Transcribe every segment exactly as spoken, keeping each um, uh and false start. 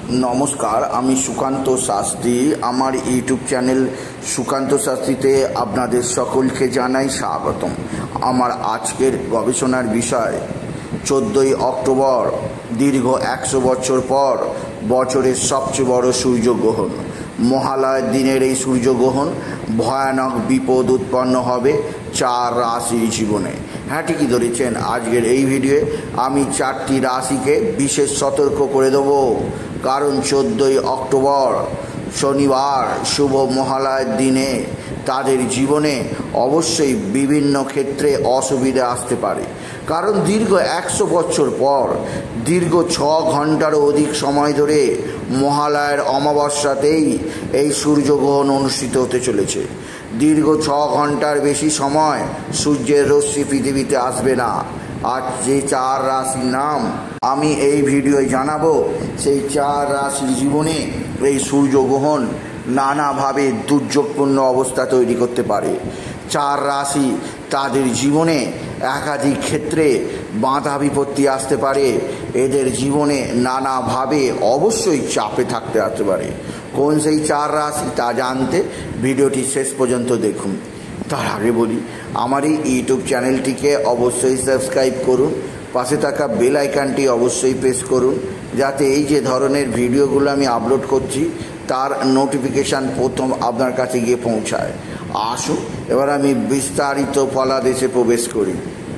नमस्कार आमी सुकान्त शास्त्री आमार यूट्यूब चैनल सुकान्त शास्त्रीते आपनादेर सकलके जानाई स्वागतम। आमार आजकेर गवेषणार विषय चौदह अक्टोबर दीर्घ एकशो बछर पर बछरेर सबचेये बड़ सूर्यग्रहण। महालयर दिनेर एई सूर्यग्रहण भयानक विपद उत्पन्न होबे चार राशिर जीवने। हाँ ठीकई धरेছেন। आजकेर এই ভিডিওয়ে আমি চারটি রাশিকে বিশেষ সতর্ক করে দেব, কারণ চোদ্দই অক্টোবর শনিবার শুভ মহালয়ের দিনে তাদের জীবনে অবশ্যই বিভিন্ন ক্ষেত্রে অসুবিধা আসতে পারে। কারণ দীর্ঘ একশো বছর পর দীর্ঘ ছ ঘন্টারও অধিক সময় ধরে মহালয়ের অমাবস্যাতেই এই সূর্যগ্রহণ অনুষ্ঠিত হতে চলেছে। দীর্ঘ ছ ঘন্টার বেশি সময় সূর্যের রশ্মি পৃথিবীতে আসবে না। আর যে চার রাশির নাম আমি এই ভিডিওয় জানাবো, সেই চার রাশির জীবনে এই সূর্যগ্রহণ নানাভাবে দুর্যোগপূর্ণ অবস্থা তৈরি করতে পারে। চার রাশি তাদের জীবনে একাধিক ক্ষেত্রে বাধা বিপত্তি আসতে পারে। এদের জীবনে নানাভাবে অবশ্যই চাপে থাকতে আসতে পারে। কোন সেই চার রাশি তা জানতে ভিডিওটি শেষ পর্যন্ত দেখুন। তার আগে বলি, আমার এই ইউটিউব চ্যানেলটিকে অবশ্যই সাবস্ক্রাইব করুন, পাশে থাকা বেল আইকনটি অবশ্যই প্রেস করুন, যাতে এই যে ধরনের ভিডিওগুলো আমি আপলোড করছি তার নোটিফিকেশান প্রথম আপনার কাছে গিয়ে পৌঁছায়। আসুন এবার আমি বিস্তারিত ফলাদেশে প্রবেশ করি।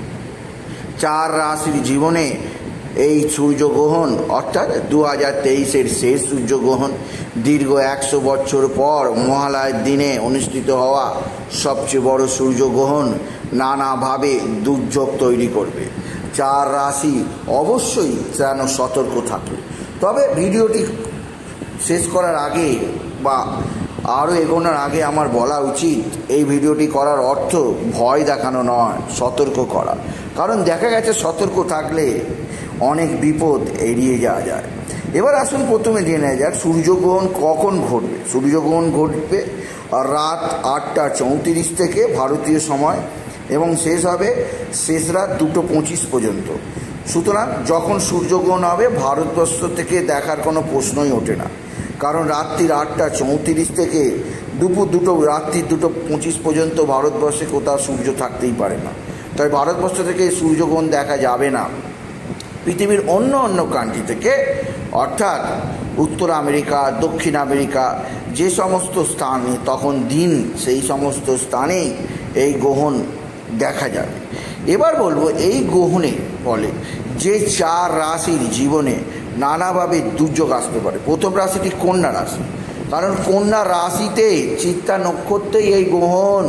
চার রাশির জীবনে এই সূর্যগ্রহণ অর্থাৎ দু হাজার তেইশের শেষ সূর্যগ্রহণ দীর্ঘ একশো বছর পর মহালয়ের দিনে অনুষ্ঠিত হওয়া সবচেয়ে বড় সূর্যগ্রহণ নানাভাবে দুর্যোগ তৈরি করবে। চার রাশি অবশ্যই যেন সতর্ক থাকে। তবে ভিডিওটি শেষ করার আগে বা আরও এগোনোর আগে আমার বলা উচিত, এই ভিডিওটি করার অর্থ ভয় দেখানো নয়, সতর্ক করা। কারণ দেখা গেছে সতর্ক থাকলে অনেক বিপদ এড়িয়ে যাওয়া যায়। এবার আসুন প্রথমে জেনে নেওয়া যাক সূর্যগ্রহণ কখন ঘটবে। সূর্যগ্রহণ ঘটবে রাত আটটা চৌত্রিশ থেকে ভারতীয় সময় এবং শেষ হবে শেষ রাত দুটো পঁচিশ পর্যন্ত। সুতরাং যখন সূর্যগ্রহণ হবে ভারতবর্ষ থেকে দেখার কোনো প্রশ্নই ওঠে না, কারণ রাত্রির আটটা চৌত্রিশ থেকে দুপুর দুটো রাত্রি দুটো পঁচিশ পর্যন্ত ভারতবর্ষে কোথাও সূর্য থাকতেই পারে না। তাই ভারতবর্ষ থেকে সূর্যগ্রহণ দেখা যাবে না। পৃথিবীর অন্য অন্য কান্ট্রি থেকে অর্থাৎ উত্তর আমেরিকা, দক্ষিণ আমেরিকা যে সমস্ত স্থানে তখন দিন, সেই সমস্ত স্থানেই এই গ্রহণ দেখা যাবে। এবার বলবো এই গ্রহণে ফলে যে চার রাশির জীবনে নানাভাবে দুর্যোগ আসতে পারে। প্রথম রাশিটি কন্যা রাশি, কারণ কন্যা রাশিতে চিত্তা নক্ষত্রেই এই গ্রহণ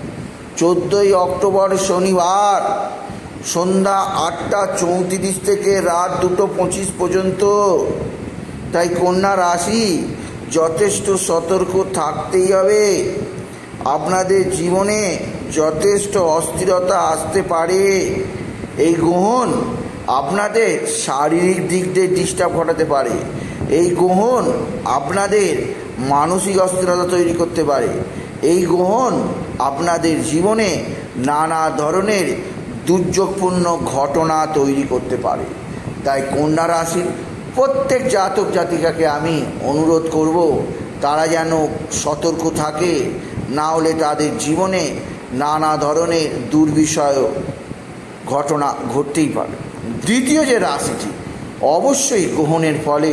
চোদ্দোই অক্টোবর শনিবার সন্ধ্যা আটটা চৌত্রিশ থেকে রাত দুটো পঁচিশ পর্যন্ত। তাই কন্যা রাশি যথেষ্ট সতর্ক থাকতেই হবে। আপনাদের জীবনে যথেষ্ট অস্থিরতা আসতে পারে। এই গ্রহণ আপনাদের শারীরিক দিক দিয়ে ডিস্টার্ব ঘটাতে পারে। এই গ্রহণ আপনাদের মানসিক অস্থিরতা তৈরি করতে পারে। এই গ্রহণ আপনাদের জীবনে নানা ধরনের দুর্যোগপূর্ণ ঘটনা তৈরি করতে পারে। তাই কন্যা রাশির প্রত্যেক জাতক জাতিকাকে আমি অনুরোধ করব, তারা যেন সতর্ক থাকে, না হলে তাদের জীবনে নানা ধরনের দুর্বিষয় ঘটনা ঘটতেই পারে। দ্বিতীয় যে রাশিটি অবশ্যই গ্রহণের ফলে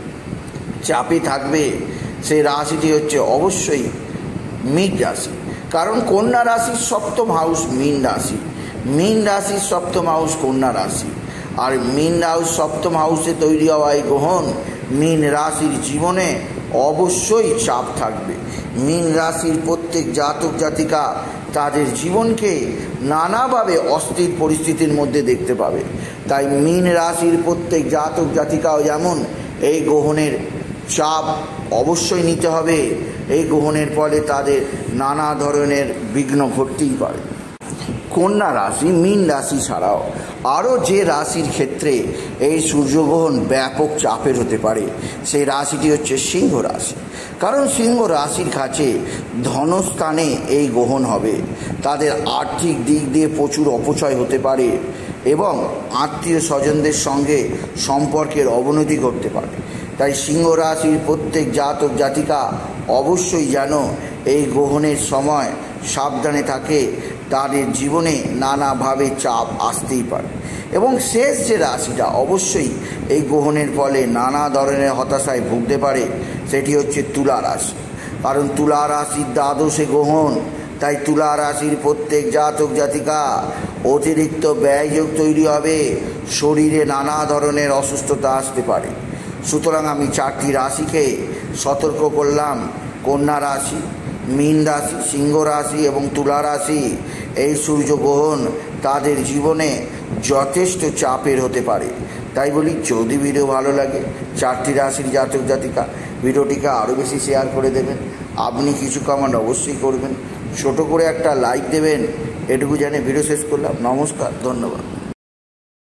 চাপে থাকবে, সেই রাশিটি হচ্ছে অবশ্যই মীন রাশি। কারণ কন্যা রাশির সপ্তম হাউস মীন রাশি, মীন রাশির সপ্তম হাউস কন্যা রাশি। আর মীন হাউস সপ্তম হাউসে তৈরি হওয়া এই গ্রহণ মীন রাশির জীবনে অবশ্যই চাপ থাকবে। মীন রাশির প্রত্যেক জাতক জাতিকা তাদের জীবনকে নানাভাবে অস্থির পরিস্থিতির মধ্যে দেখতে পাবে। তাই মীন রাশির প্রত্যেক জাতক জাতিকাও যেমন এই গ্রহণের চাপ অবশ্যই নিতে হবে। এই গ্রহণের ফলে তাদের নানা ধরনের বিঘ্ন ঘটতেই পারে। কন্যা রাশি, মীন রাশি ছাড়াও আরও যে রাশির ক্ষেত্রে এই সূর্যগ্রহণ ব্যাপক চাপের হতে পারে, সেই রাশিটি হচ্ছে সিংহ রাশি। কারণ সিংহ রাশির কাছে ধনস্থানে এই গ্রহণ হবে। তাদের আর্থিক দিক দিয়ে প্রচুর অপচয় হতে পারে এবং আত্মীয় স্বজনদের সঙ্গে সম্পর্কের অবনতি ঘটতে পারে। তাই সিংহ রাশির প্রত্যেক জাতক জাতিকা অবশ্যই যেন এই গ্রহণের সময় সাবধানে থাকে। তাদের জীবনে নানাভাবে চাপ আসতেই পারে এবং শেষ যে রাশিটা অবশ্যই এই গ্রহণের ফলে নানা ধরনের হতাশায় ভুগতে পারে সেটি হচ্ছে তুলা রাশি। কারণ তুলা রাশির দ্বাদশে গ্রহণ, তাই তুলা রাশির প্রত্যেক জাতক জাতিকা অতিরিক্ত ব্যয়যোগ তৈরি হবে, শরীরে নানা ধরনের অসুস্থতা আসতে পারে। সুতরাং আমি চারটি রাশিকে সতর্ক করলাম, কন্যা রাশি, মীন রাশি, সিংহ রাশি এবং তুলা রাশি। এই সূর্যগ্রহণ তাদের জীবনে যথেষ্ট চাপের হতে পারে। তাই বলি, যদি ভিডিও ভালো লাগে চারটি রাশির জাতক জাতিকা ভিডিওটিকে আরও বেশি শেয়ার করে দেবেন। আপনি কিছু কমেন্ট অবশ্যই করবেন, ছোট করে একটা লাইক দেবেন। এটুকু জানিয়ে ভিডিও শেষ করলাম। নমস্কার, ধন্যবাদ।